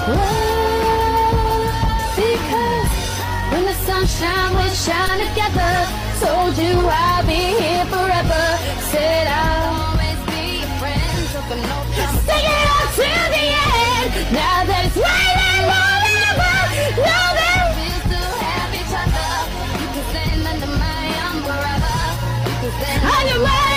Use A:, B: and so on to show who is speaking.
A: Because when the sunshine will shine together, told you I'll be here forever. Said I'll always be your friend. Took a note, sing it on to the end. Now that it's raining all over, know that we still have each other. You can stand under my umbrella. You can stand. Are you ready?